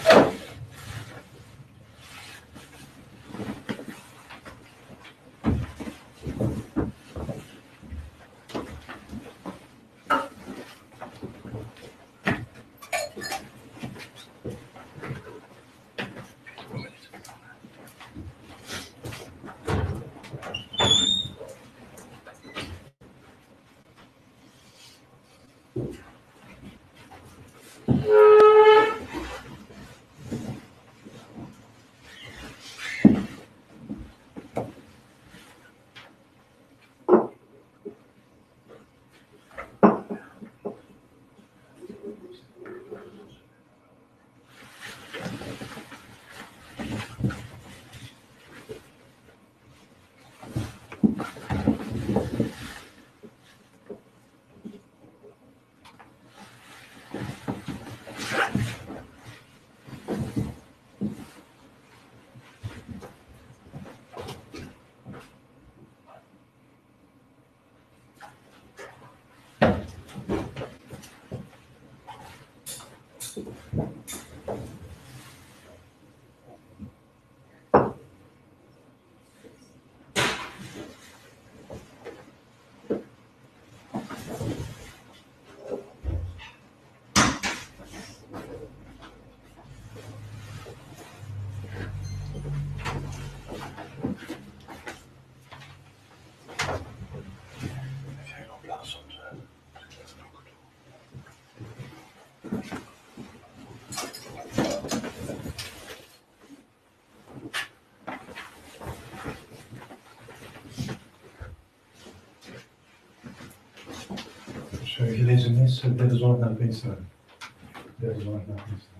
So if je deze mensen bij de zorg naar Pinksteren. Bij de zorg naar Pinksteren.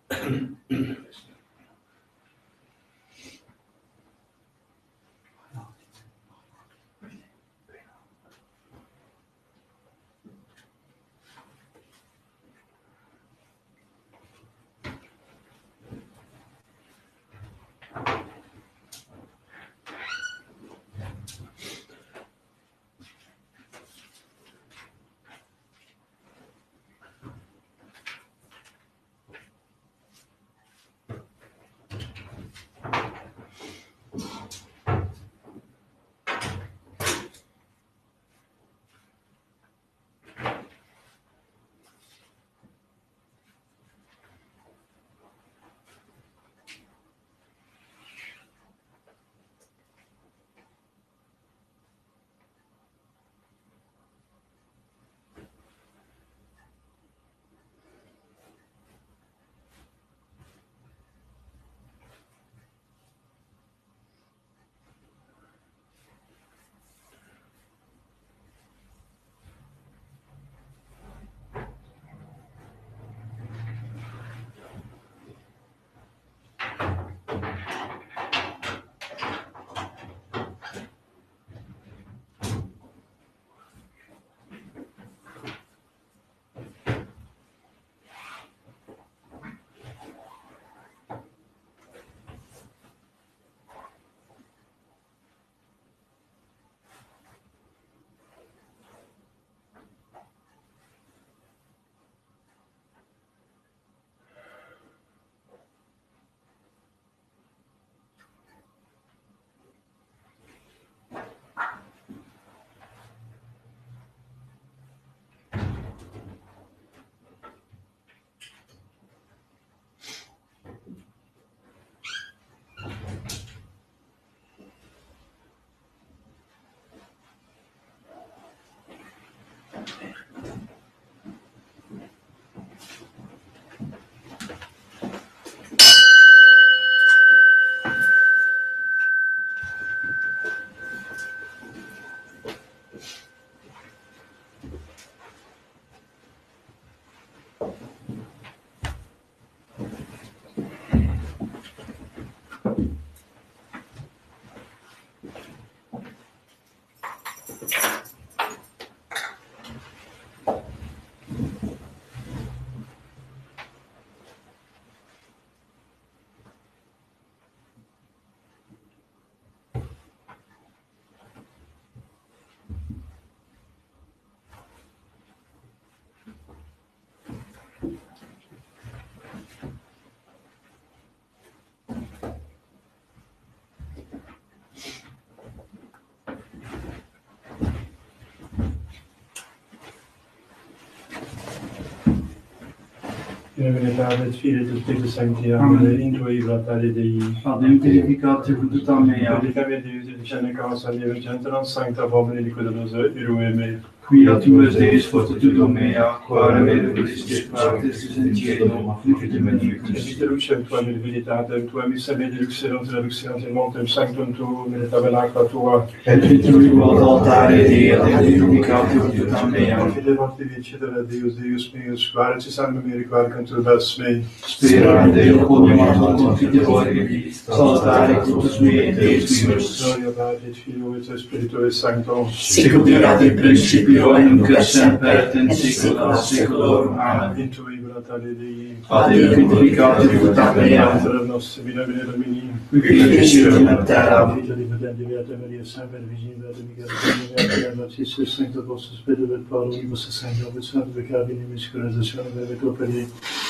Padre, Figlio e Spirito Santo, Amen. Intui Fratelli Dei. Adem purificate pututa mea, Predicame Deus et dicene causa Dei, centram sancta pomine liquidosa, irue me. quia tuus Deus fortitudo mea, quare verulis partes in cielo, flucite benedictus. Interlucem Tua militatem, Tua missa benedictionem, traductionem in montem sanctum Tuum, in tabernacla Tua. Et vitrui ad altare Dei, adem purificate pututa mea. Fidevat vincere Deus, Deus meus, quare ci sangue meri, quare conturbas me. Spera in Deo, quodam ad confiteori, salutare cultus mei, Deus meus. Gloria Patri, et Filio et Spiritui Sancto. Sicut erat in principio, et nunc et semper, et in saecula saeculorum. Amen. Intui Fratelli Dei. Adem purificate pututa mea, Pater nostro, vina Domini. qui in terra. Figlio di Beata Maria, Semper Virgine, Beata Michael, Baptiste, Sancto Vostro Spirito et Paolo, Vivus Sancto, et Santo Peccavi, Nimis Curazione, Breve Coperi,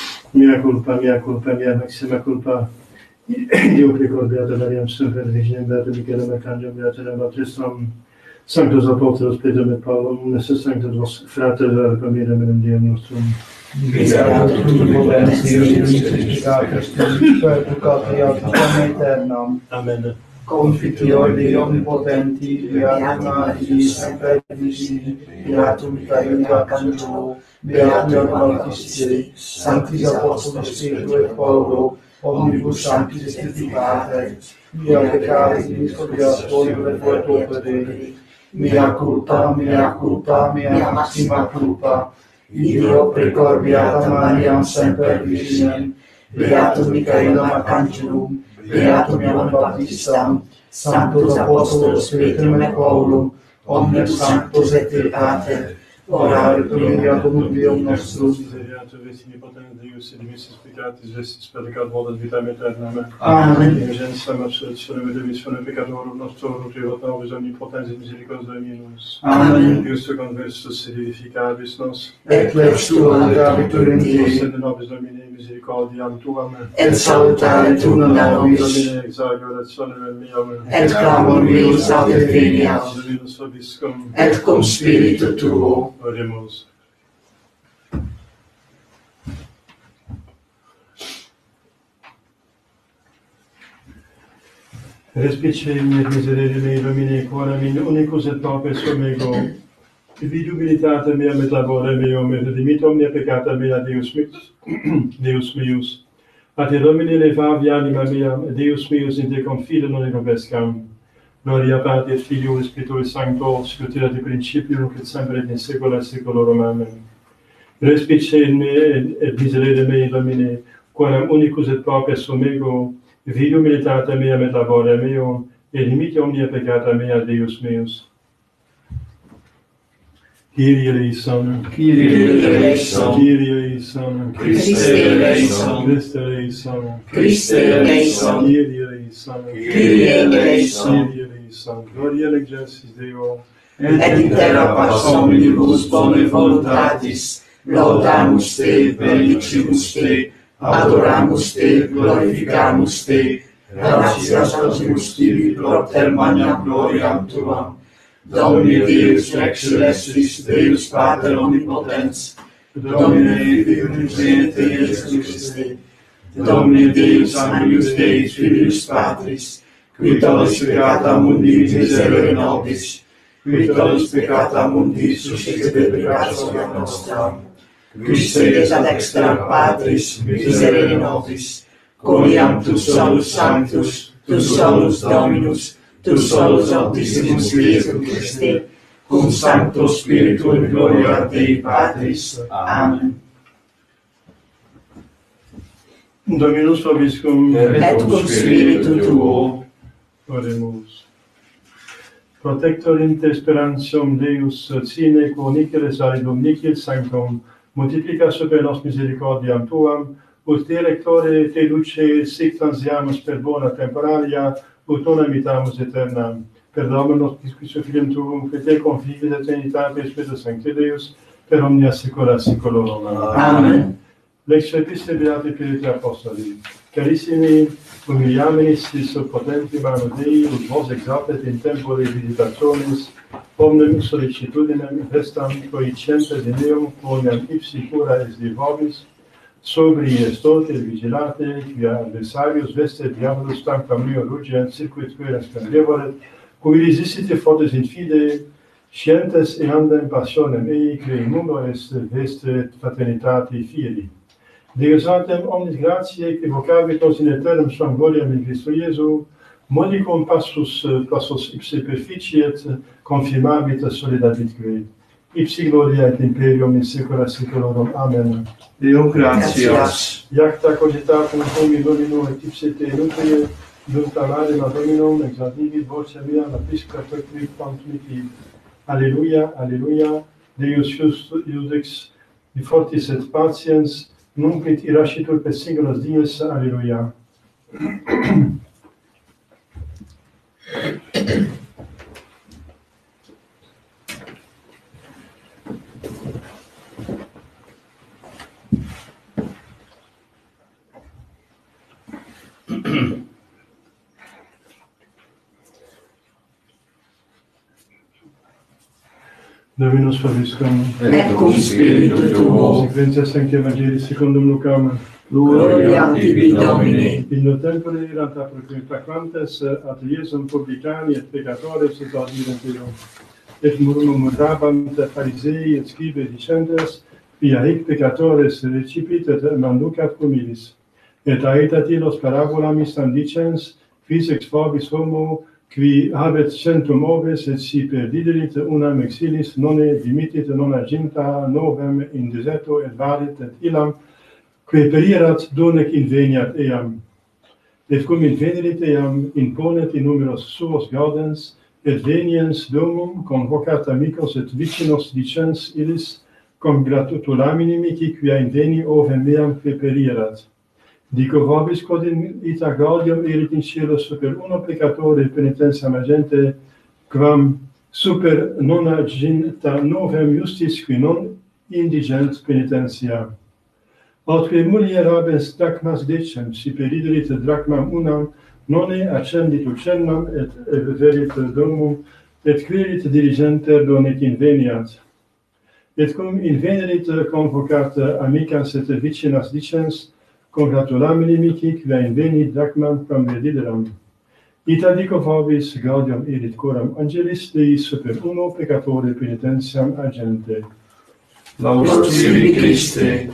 mea culpa, mea maxima culpa. Dio precor Beata Maria, Semper Virgine, Beata Michael, Arcangelo, Beata Baptistum, Sanctus Apostolus Peter et Paolo, Unis et Sanctus Vos Fratres, Arcamira, Menum Deo Nostrum. Beato tu potens Deus Christus, per peccata aeternam. Amen. Confiteor Dei omnipotenti, Beatum Magis, Semper Virgine, Beatum Caelium Arcangelo, Beatum Altisti, Sanctis Apostolis Petro et Paulo, omnibus sanctis testificate, mea peccatis misericordiae et opere, mea culpa, mea maxima culpa. Io precor Beata Maria, Semper Virgine, beatum Michaelum Archangelum, beatum Ioannem Baptistam, sanctus Apostolos Petrem et Paulum, omnes sanctos et pater, orare pro nobis Deum nostrum. Misereatur vestimi potens Deus et dimissis peccatis vestis peccat volat vitam aeternam. Amen. Ingenuam absolutionem et remissionem peccatorum nostrorum, privat nobis omnipotens et misericordiae minus. Amen. Deus te conversus et vivificabis nos. Et lex tua gravitur in Dei, Sed nobis Domine misericordiam tuam. et salutare tunda nobis, Domine exagior et solemnem meam. et clamor meus ad Filias, Dominus vobiscum. et cum spiritu tuo. Oremus. Respice in et miserere mei Domine, quoram in unicus et pauperis mego, vid humilitate meam et labore meum, et dimit omnia peccata mea Deus meus. A te Domine levavi anima mea, et Deus meus in te confide non robescam. Gloria Patri et Filio et Spiritui Sancto, sicut erat in principio, nunc et semper et in saecula saeculorum. Amen. Respice in me et miserere mei Domine, quoram unicus et pauperis mego, vid humilitate meam et labore meum, et dimite omnia peccata mea Deus meus. Kyrie eleison, Kyrie eleison, Kyrie eleison, Christe eleison, Christe eleison, Christe eleison, Kyrie eleison, Kyrie eleison, Kyrie eleison. Gloria in excelsis Deo, et in terra pars omnibus bone voluntatis, laudamus te, benedicimus te, adoramus te, glorificamus te, gratias audimus tibi propter magnam gloriam tuam. Domine Deus rex celestis, Deus Pater omnipotens, Domine Filius et Iesus Christi, Domine Deus Angelus Deus Filius Patris, qui tollis peccata mundi miserere nobis, qui tollis peccata mundi suscite peccatio nostram, qui sedes ad extra Patris miserere nobis, coniam tu solus sanctus, tu solus Dominus, tu solus Altissimus Iesus Christi, cum Sancto Spiritu in gloria Dei Patris. Amen. Dominus vobiscum, Et cum spiritu tuo. Oremus. Protector inter sperantium Deus, sine quo nicere salidum nicil sanctum, multiplica super nos misericordiam tuam, ut te electore te duce sic transiamus per bona temporalia, ut non imitamus aeternam. Per Dominus Christus Filium tuum, que te confides eternitate Spiritus Sancti Deus, per omnia saecula saeculorum. Amen. Lex episte beati Petri Apostoli. Carissimi, humiliamenis sub potenti mano Dei, ut vos exaltet in tempore visitationis, omnem sollicitudinem restam proicientes in eum, quoniam ipsi cura est de vobis, sobri estot et vigilate, quia adversarius veste diabolus tanquam meo rugent, circuit queres candevoret, cui resistite fortes in fide, scientes eandem passionem ei, que in mundo est veste fraternitati fieri. Deus autem omnis gratiae equivocabitos in aeternum suam gloriam in Christo Iesu, modicum passus ipse perficiet, confirmabit solidabit quae. Ipsi gloria et imperium in saecula saeculorum. Amen. Deo gratias. Iacta cogitatum cum Domino et ipse te nutrie, dultamare ma Dominum, exaudivit voce mea napisca quae quantumiti. Alleluia, alleluia, Deus iudex fortis et patiens, nunc et irascitur per singulos dies. Alleluia. Dominus vobiscum. Et cum spiritu tuo. Sequentia Sancti Evangelii secundum Lucam. Gloria tibi, Domine. In no tempore erant proclamantes ad Iesum publicani et peccatores et audirent Deum. Et murmurabant Pharisei et scribes dicentes, via hic peccatores recipit et manducat humilis. Et aetat illos parabolam istam dicens, quis ex vobis homo, qui habet centum oves, et si perdiderit unam exilis, nonne dimitit non aginta novem in deserto et varit, et illam Queperírat donec inveniat eam. Et cum invenerit eam imponet in numeros suos gaudens, et veniens domum convocat amicos et vicinos dicens illis congratulami nimici quia inveni ovem meam queperírat. Dico vobis quod in ita gaudium erit in cielo super uno peccatore penitentiam agente, quam super nonaginta novem justis qui non indigent penitentia. Autque mulier habens drachmas decem, si periderit drachmam unam, nonne accendit uccennam, et everit domum, et querit dirigenter donec inveniat. Et cum invenerit convocat amicas et vicinas dicens, congratulami nimici, quia inveni drachmam quam redideram. Ita dico vobis gaudium erit coram angelis Dei super uno peccatore penitentiam agente. Laus tibi Christe.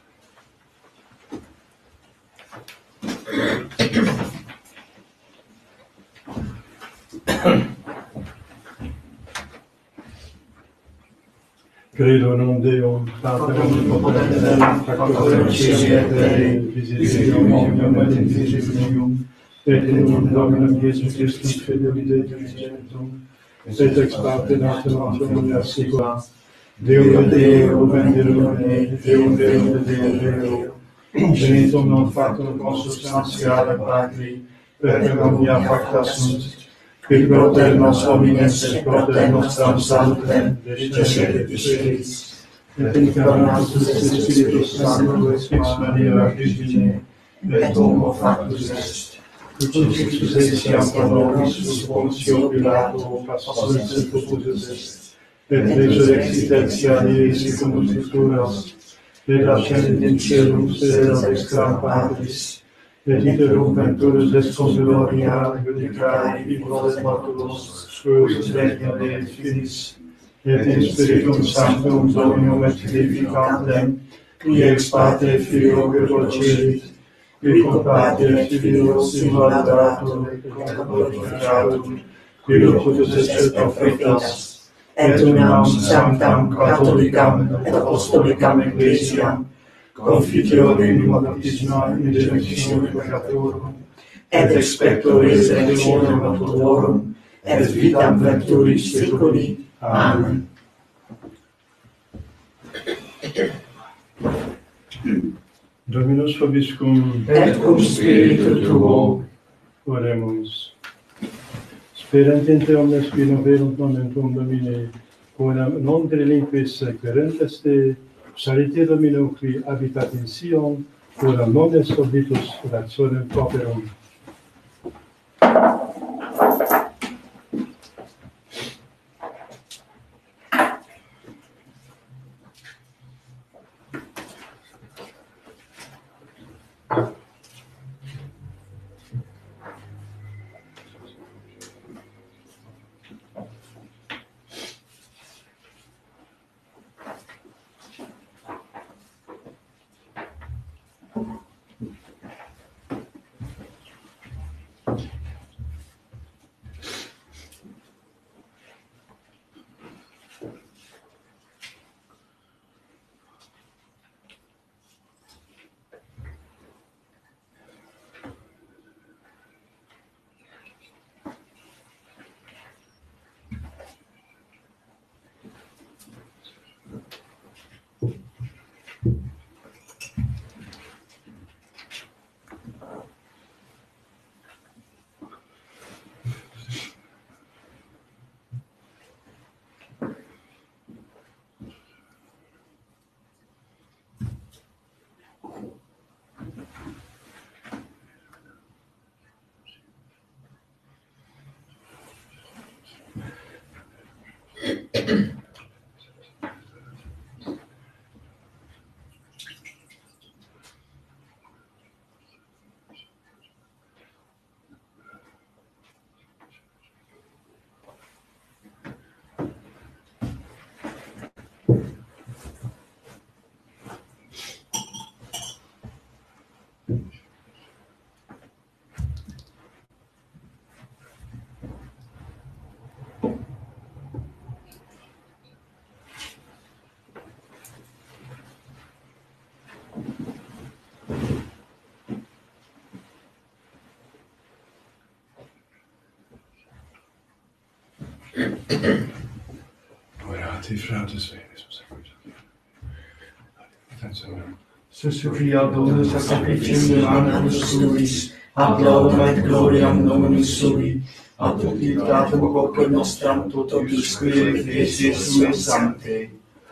Credo in un Deum, Patrem omnipotente, Factorem cieli et terrae, visibilium omnium et invisibilium, et in unum Dominum Iesum Christum filium Dei unigenitum, et ex parte natum omnia secula, Deum et Deo, Venderum Deum et Deo, genitum non factum consubstantiale Patri, per omnia facta sunt, qui proter nos homines et proter nostram salutem descendet Spiritus, et incarnatus est Spiritus Sanctus ex Maria Virgine, et homo factus est, crucifixus etiam pro nobis sus Pontio Pilato, passalis et propusus est, et resurrexit etiam secundum scripturas, et ascendit in caelum sedera dextram Patris, et interrumpenturus est gloria judicare vivos et mortuos, spurius regna Dei finis, et in Spiritum Sanctum Dominum et vivificantem, qui ex Patre Filio procelit, qui cum Patre Filio simulator et glorificatum, qui locutus est prophetas, et unam sanctam catholicam et apostolicam ecclesiam, confiteor in baptisma in remissione peccatorum, et expecto resurrectionem mortuorum, et vitam venturis seculi. Amen. Dominus vobiscum, Et cum spiritu tuo. Oremus. Sperant te omnes qui noverunt nomen tuum Domine, quodam non delinquis querentes te, salite Dominum qui habitat in Sion, quodam non est orbitus rationem pauperum. Orate, fratres Venus, Susufia Dominus sacrificium manus tuis, ad laudem et gloriam nominus sui, ad utilitatem quoque nostram toto disque ecclesiae sue sancte.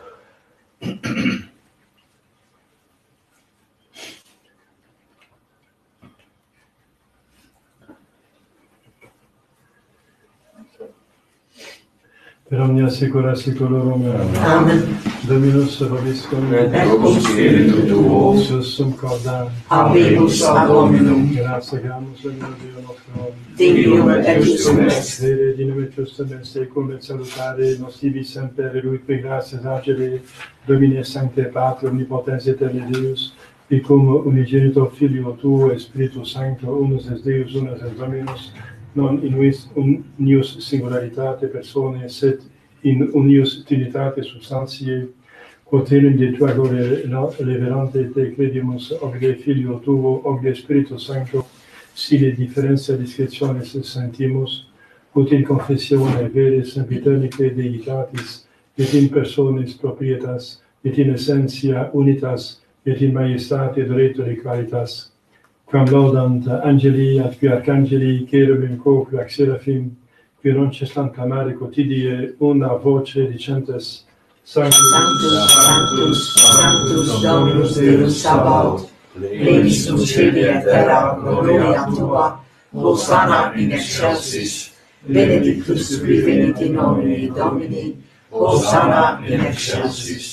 per omnia secula seculorum. Amen. Dominus vobiscum. Et cum spiritu tuo. Sussum corda. Habemus ad Dominum. Gratiamus Domino Deo nostrum. Deum et justum est. Vere dinum et justum in secum et salutare nos tibi semper eruique gratias agere Domine Sancte Patri omnipotens aeterni Deus, Vicum unigenitor Filio Tuo, Spiritus Sancto, unus es Deus, unus es Dominus, non in unius singularitate personae, sed in unius trinitate substantiae, quod enim de tua gloria leverante te credimus, ogde Filio Tuo, ogde Spiritus Sancto, sine differentia discretionis sentimus, ut in confessione vere sempiternique Deitatis, et in personis proprietas, et in essentia unitas, et in majestate doretori qualitas, quam laudant angeli ad qui arcangeli, cherubim quoque ac seraphim, qui non cessant clamare quotidie una voce dicentes, Sanctus, Sanctus, Sanctus, Dominus Deus Sabaoth, Plenius in caeli et terra gloria tua, Hosanna in excelsis, benedictus qui venit in nomine Domini, Hosanna in excelsis.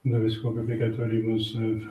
Nobisco peccatoribus,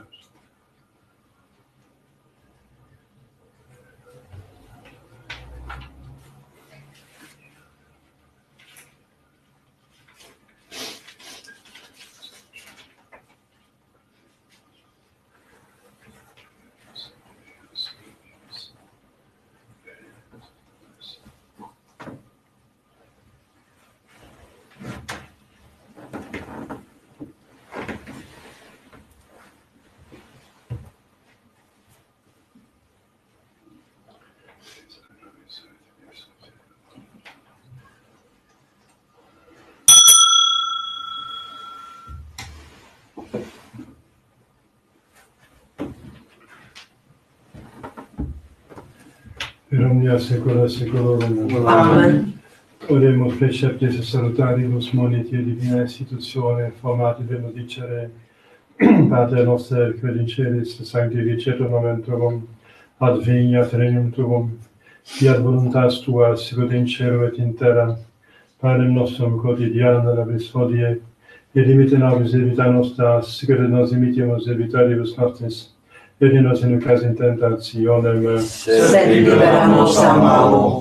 per omnia saecula saeculorum. Amen. Oremus preceptis salutaribus moniti divina institutione, formati benedicere Pater noster, quid in celis, sanctificetur nomen tuum, adveniat regnum tuum, fiat voluntas tua, sicut in cielo et in terra. Panem nostrum quotidianum nobis hodie, et dimitte nobis debita nostra, sicut et nos dimittimus debitoribus nostris, et ne nos inducas in tentationem, Sed libera nos a malo.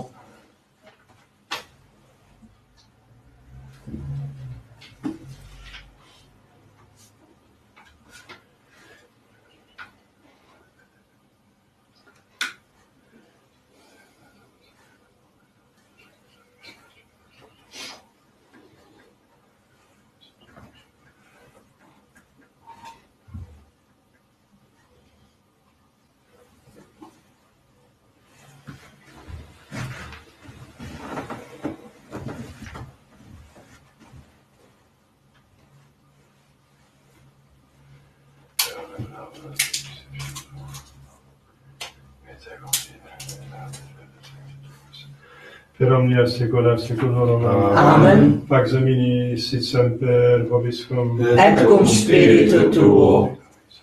per omnia saecula saeculorum. Amen. Pax Domini sit semper vobiscum. Et cum spiritu tuo.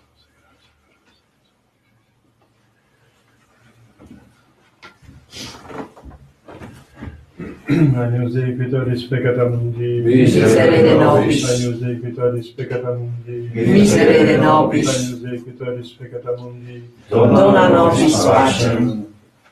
Agnus Dei qui tollis peccata mundi, Miserere nobis. Agnus Dei qui tollis peccata mundi, Miserere nobis. Agnus Dei qui tollis peccata mundi, Dona nobis pacem.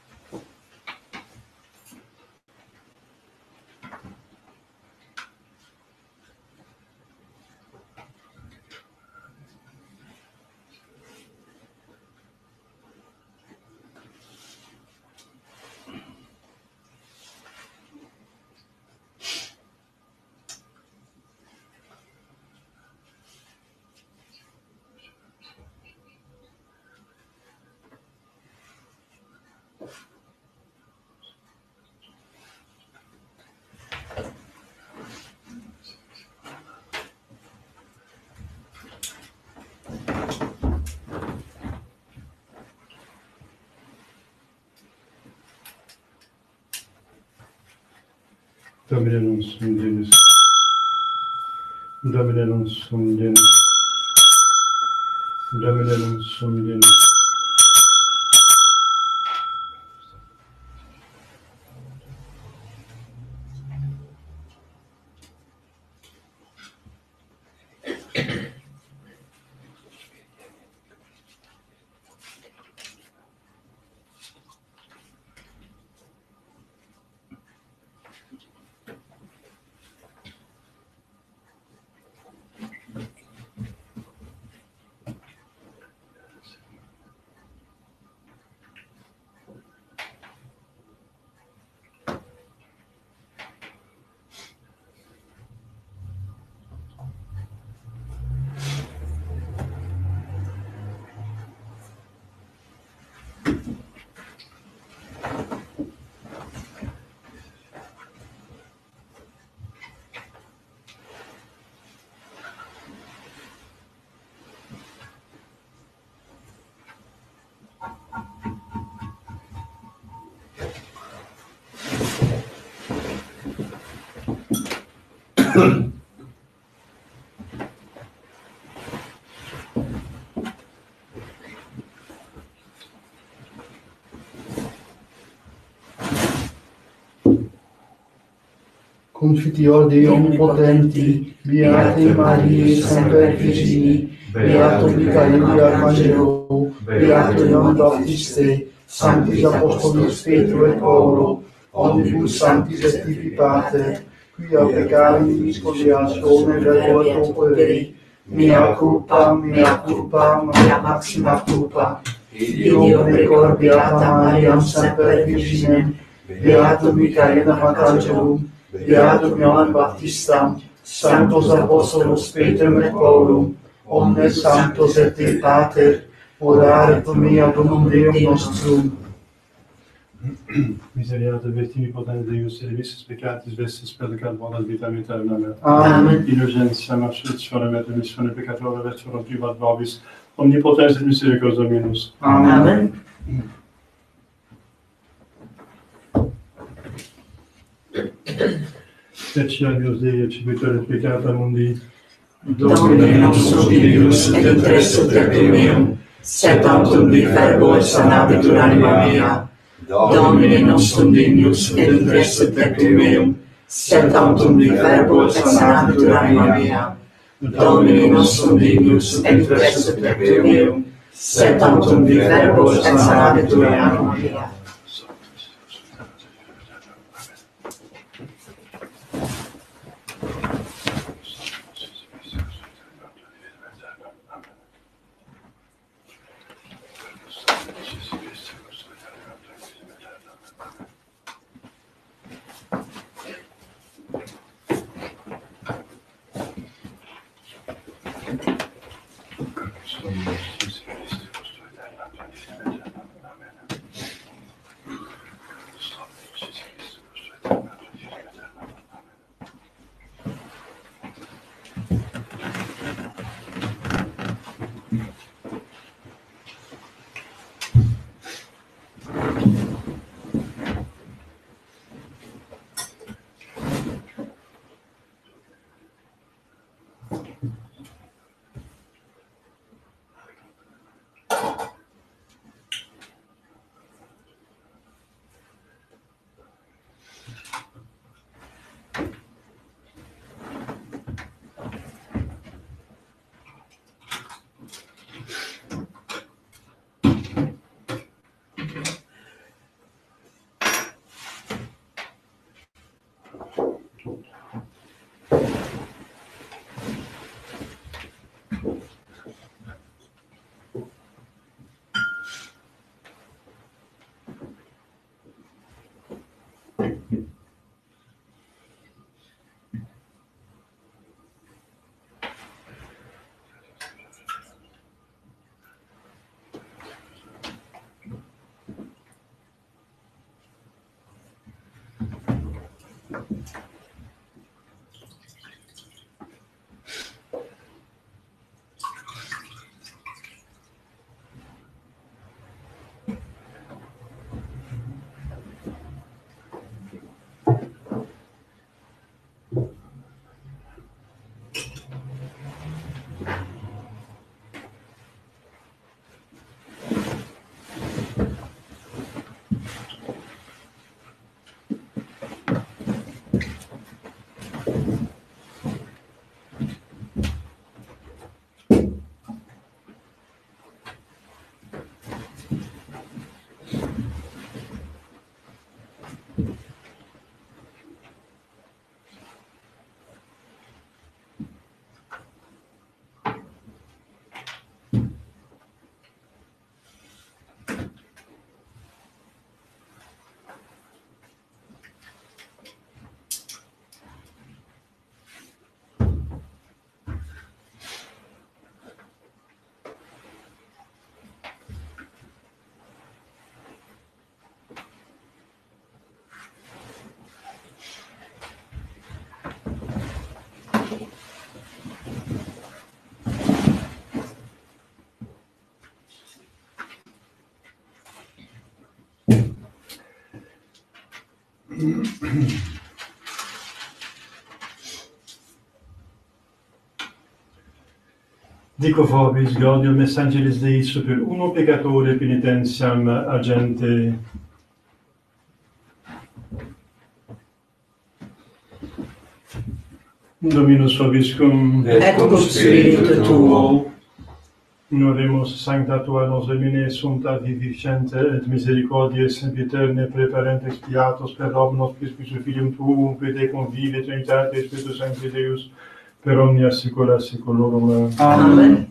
Domine non sum Deus. Domine non sum Deus. Domine non sum Deus. Confiteor Dei Onnipotenti, Beate Mariae Semper Virgini, Beato Michaeli Arcangelo, Beato Ioann Baptiste, Sanctis Apostolis Petro et Paulo, omnibus sanctis et tibi Pater, quia peccari spoliatione verbo opere, mea culpa, mea maxima culpa. Io precor Beata Mariam Semper Virginem, Beatum Michaelem Arcangelum, Beatum Ioann Baptistam, Sanctos Apostolos Petrum et Paulum, omnes sanctos et te Pater, orare pro me ad hoc Deum nostrum. Misericordia vestini potente Deus, servicius peccatis vestis peccat volat vitam aeternam. Amen. Indulgentia absolutionem et remissione peccatorum vestrorum privat vobis, omnipotens et misericordias Dominus. Amen. Ecce Deus Dei, eccebitur et peccata mundi, Domine nostrum Deus, et interesse tectum meum, sed tantum di verbo et sanabitur anima mea. Domine nostrum Deus, et interesse tectum meum, sed tantum di verbo et sanabitur anima mea. Domine nostrum Deus, et interesse tectum meum, sed tantum di verbo et sanabitur anima mea. Dico vobis gaudium es angelis Dei super uno peccatore penitentiam agente. Dominus vobiscum, et cum spiritu tuo. Novemus sancta tua nos Domine sumta viviscente et misericordiae sempiterne preparent expiatos per omnos Christus Filium tuum, qui te convive Trinitate Spiritus Sancti Deus, per omnia saecula saeculorum. Amen.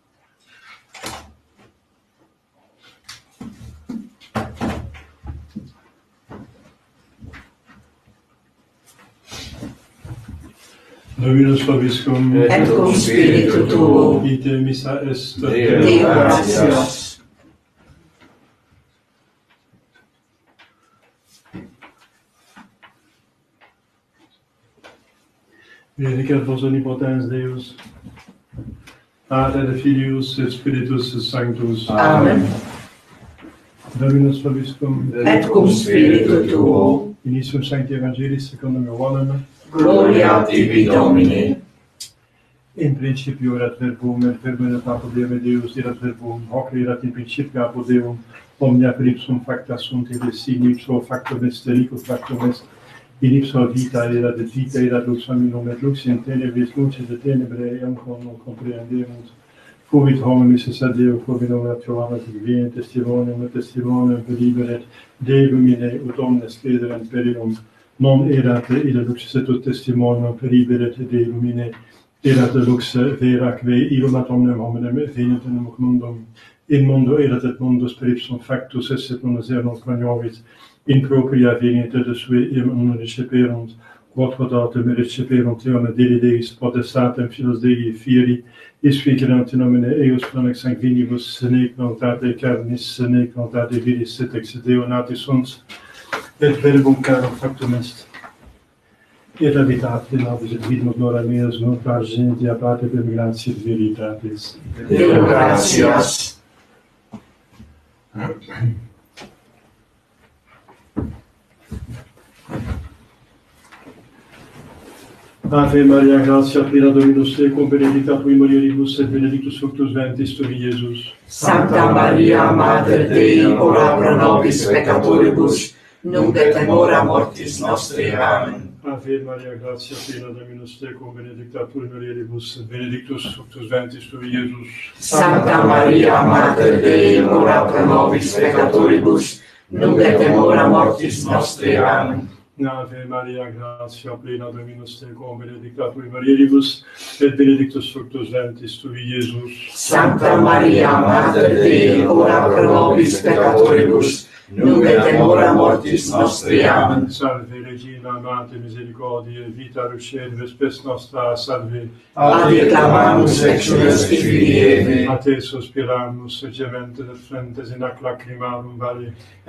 Dominus vobiscum, Et cum spiritu tuo. ite missa est. Deo gratias. Benedicat vos omnipotens Deus, Pater et Filius et Spiritus Sanctus. Amen. Dominus vobiscum, Et cum spiritu tuo. initium Sancti Evangelis secundum Ioannem, Gloria a tibi, Domine. in principio erat verbum, et verbum erat apud Deus, erat verbum, hoc erat in principio apud Deum, omnia per ipsum facta sunt, et in ipso factum est, ericus factum est, in ipso vita erat, et vita erat lux hominum, et lux in tenebris lucis et tenebrae, eamquam non comprehendemus. Fuvit hominis es ad Deo, quo nominatio amat divine testimonium, et testimonium periberet, Dei lumine, ut omnes crederent per illum. Non erat illa lux et ut testimonium periberet Dei lumine, erat lux vera quae illum ad omnem hominem venit in mundum. In mundo erat et mundus per ipsum factus esse et mundus non coniovis. In propria venit et sui non receperunt. Quod autem receperunt eum Dei Deis potestatem filos Dei fieri, isficerant in nomine eius planex sanguinibus, nec notate carnis, nec notate viris, et ex Deo nati sunt, et verbum carum factum est. Et habitat in nobis et vidimus glora meas, non pargentia Pater per gratia et veritatis. Deo gratias. Ave Maria, gratia plena Dominus tecum, benedicta tui mulieribus et benedictus fructus ventris tui, Iesus. Sancta Maria, Mater Dei, ora pro nobis peccatoribus, nunc et in hora mortis nostre. Amen. Ave Maria, gratia plena Dominus tecum, benedicta tui mulieribus et benedictus fructus ventris tui, Iesus. Sancta Maria, Mater Dei, ora pro nobis peccatoribus, nunc et in hora mortis nostre. Amen. Ave Maria, gratia plena Dominus tecum, benedicta tui mulieribus et benedictus fructus ventris tui, Iesus. Sancta Maria, Mater Dei, ora pro nobis peccatoribus, nunc et in hora mortis nostre. Amen. Salve Regina, Mater misericordiae, vita Rucere, spes nostra, salve. A te clamamus exules Filii Eve, A te sospiramus, gementes et flentes in ac lacrimarum vale.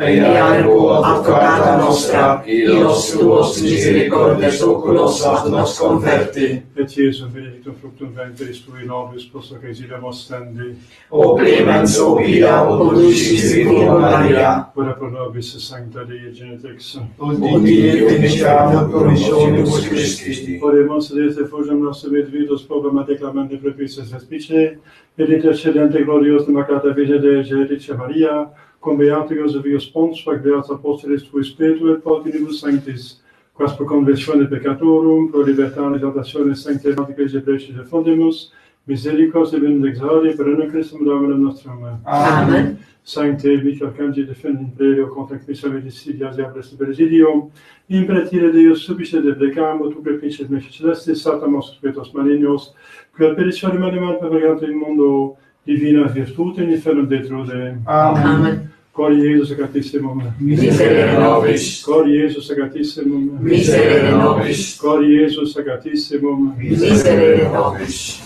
ergo advocata nostra, ios tuos misericordes oculos ad nos converte. Et Iesum benedictum fructum ventris tui nobis, post hoc exilium ostende. O clemens, o pia, o dulcis Virgo Maria, Ora pro nobis sancta Dei Genetrix. udite petitiam promissionibus Christi. Oremus Deus effulgem nostrum et vitus probam ad declamante propices respice, et intercedente glorios Immaculata Virgine Dei Generice Maria, cum beato Iosebius Pons, fac beatus apostolis tui spiritu et pautinibus sanctis, quas pro conversione peccatorum, pro libertane saltatione sancte evangelicae preces effundimus, misericors et benedictus exaudi per annum Christum Dominum nostrum. Amen. Sancte Michael Arcangeli defendent imperio contra quisa medicidias diablos presidium, impretire Deus subisse deprecamo, tu prepices messi celestis, satamos spiritus malignos, quia peritionem animal pervergante in mundo, divina virtute in infernum detrude. Amen. Cor Iesus sacratissimum. Miserere nobis. Cor Iesus sacratissimum. Miserere nobis. Cor Iesus sacratissimum. Miserere nobis.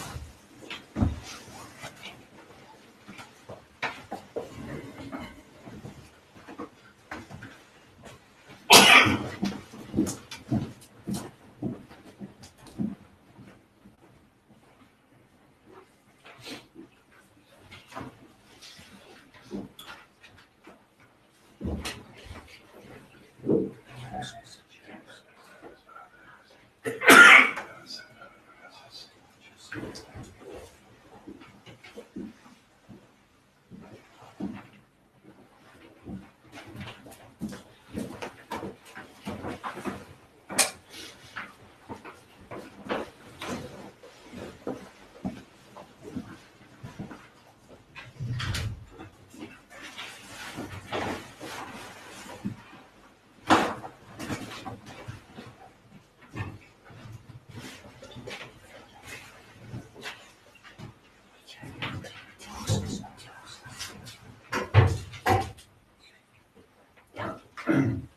Amen.